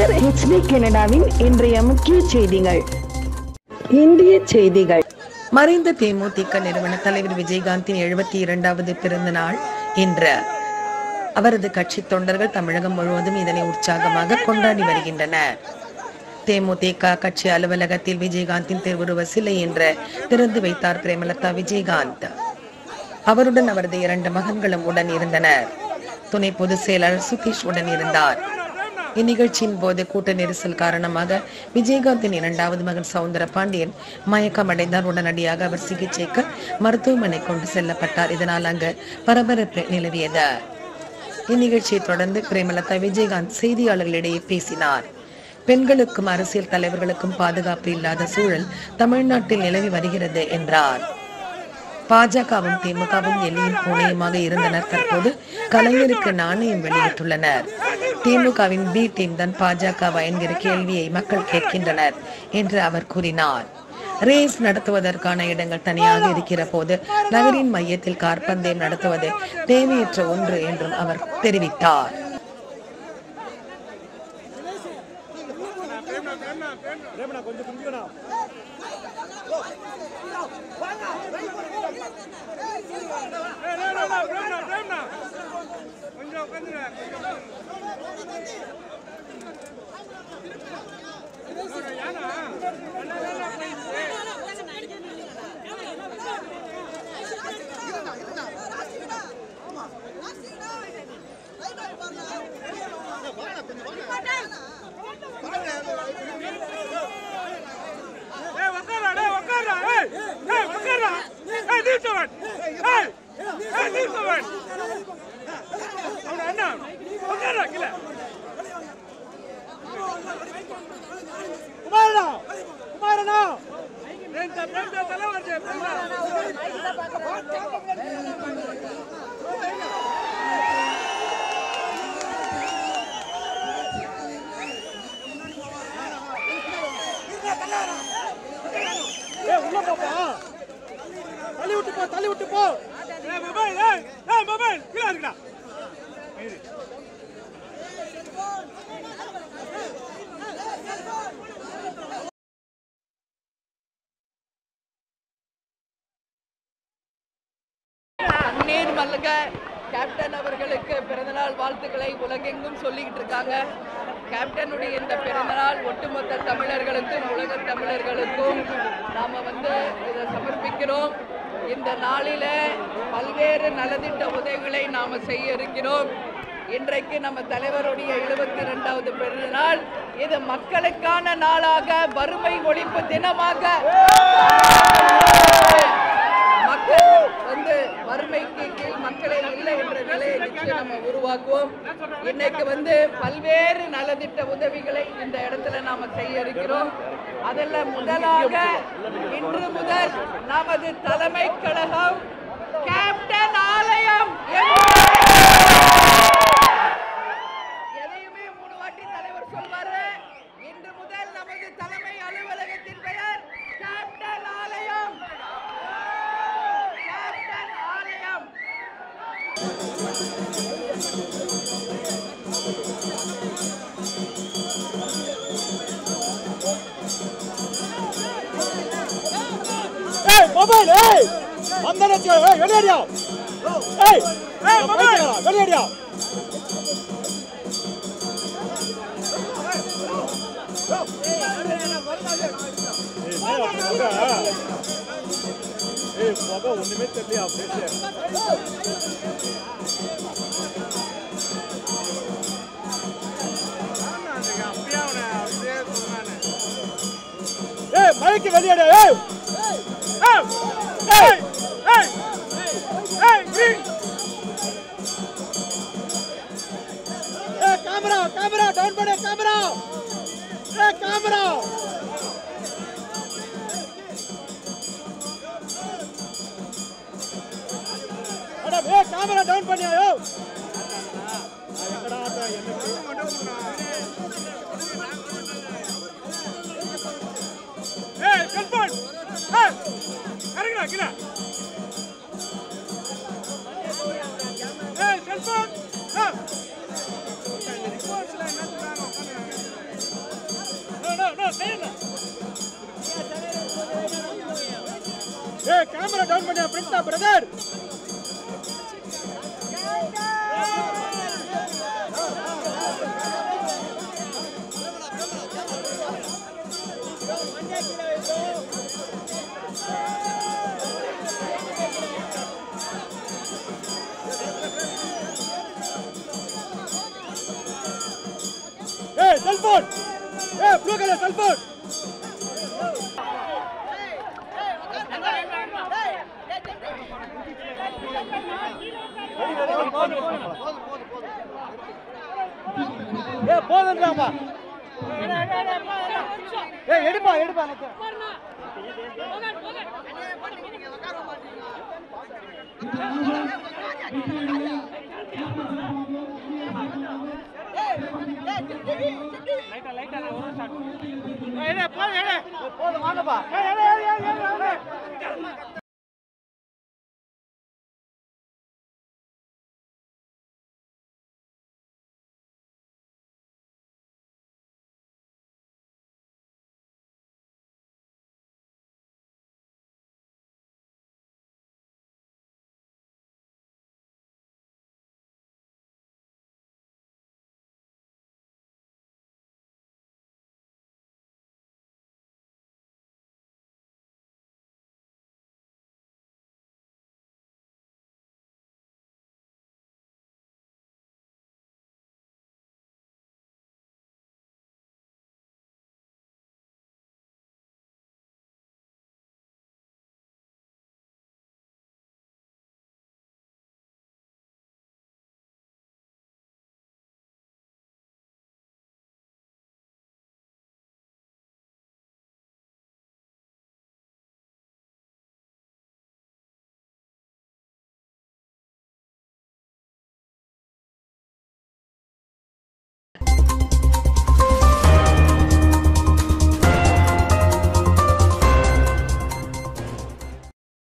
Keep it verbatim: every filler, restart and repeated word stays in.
ஆதரவாளர் H D கனடாவின் இன்றைய முக்கிய செய்திகள். இந்திய செய்திகள். மறைந்த தேமுதிக நிறுவன தலைவர் விஜயகாந்தின் எழுபத்தி இரண்டாவது பிறந்த நாள் இன்று. அவரது கட்சி தொண்டர்கள் தமிழகம் முழுவதும் இதனை உற்சாகமாக கொண்டாடி வருகின்றனர். தேமுதிக கட்சி அலுவலகத்தில் விஜயகாந்தின் திருவுருவ சிலை என்று திறந்து வைத்தார் பிரேமலதா விஜயகாந்த். அவருடன் அவரது இரண்டு மகன்களும் உடன் இருந்தனர். துணை பொதுச் செயலாளர் சுதீஷ் உடன் இருந்தார். இந்நிகழ்ச்சியின் போது கூட்ட நெரிசல் காரணமாக விஜயகாந்தின் இரண்டாவது மகன் சவுந்தர பாண்டியன் மயக்கம் அடைந்தார். உடனடியாக அவர் சிகிச்சைக்கு மருத்துவமனை கொண்டு செல்லப்பட்டார். இதனால் அங்கு பரபரப்பு நிலவியது. இந்நிகழ்ச்சியை தொடர்ந்து பிரேமலதா விஜயகாந்த் செய்தியாளர்களிடையே பேசினார். பெண்களுக்கும் அரசியல் தலைவர்களுக்கும் பாதுகாப்பு இல்லாத சூழல் தமிழ்நாட்டில் நிலவி வருகிறது என்றார். பாஜகவும் திமுகவும் எல்லையும் பூனையுமாக இருந்தனர். தற்போது கலைஞருக்கு நாணயம் வெளியிட்டுள்ளனர். திமுகவின் பி டீம் தான் பாஜக என்கிற கேள்வியை மக்கள் கேட்கின்றனர் என்று அவர் கூறினார். ரேஸ் நடத்துவதற்கான இடங்கள் தனியாக இருக்கிற போது நகரின் மையத்தில் கார்பந்தயம் நடத்துவது தேவையற்ற ஒன்று என்றும் அவர் தெரிவித்தார். கேப்டன் அவர்களுக்கு பிறந்தநாள் வாழ்த்துக்களை உலகெங்கும் சொல்லிக்கிட்டு இருக்காங்க. கேப்டனுடைய இந்த பிறந்தநாள் ஒட்டுமொத்த தமிழர்களுக்கும் உலக தமிழர்களுக்கும் நாம வந்து இதை சமர்ப்பிக்கிறோம். இந்த நாளில பல்வேறு நலத்திட்ட உதவிகளை நாம செய்ய இருக்கிறோம். இன்றைக்கு நம்ம தலைவருடைய எழுபத்தி இரண்டாவது பிறந்த நாள். இது மக்களுக்கான நாளாக, வறுமை ஒழிப்பு தினமாக, மக்கள் வந்து வறுமைக்கு கீழ் மக்களே இல்லை என்ற நிலையை நிச்சயம் நம்ம உருவாக்குவோம். இன்னைக்கு வந்து பல்வேறு நலத்திட்ட உதவிகளை இந்த இடத்துல நாம செய்ய இருக்கிறோம். அதில் முதலாக இன்று முதல் நமது தலைமை கழகம் கேப்டன் ஆலயம் எதையுமே மூணு வாட்டி தலைவர் சொல்வாரு. இன்று முதல் நமது தலைமை அலுவலகத்தின் பெயர் கேப்டன் ஆலயம். கேப்டன் ஆலயம். ஏய் மொபைல் ஏய் வந்தனச்சு ஏய் வெளியடியா ஏய் ஏய் மொபைல் வெளியடியா ஏய் பாபா ஒண்ணுமே தெரியல அப்படியே ஏய் மைக்கு வெளியடியா ஏய் Hey! Hey! Hey! Hey! Green! Hey, camera! Camera! Down put it! Camera! Hey, camera! Madam, hey, camera down put it! Yo! Hey, confirm! Hey! Arigna, gila. Hey, cell phone. Ha. Reports la enna thanga. Camera down பண்ணி prince brother. Hey, cell phone! Hey, blue color cell phone! Hey, போதுன்றாமா. ஏய் எடுப்பா எடுப்பா எனக்கு. லைட்டா லைட்டா ஒரு shot. ஏய் போடு ஏய் போடு வாங்கப்பா. ஏய் ஏய் ஏய் ஏய்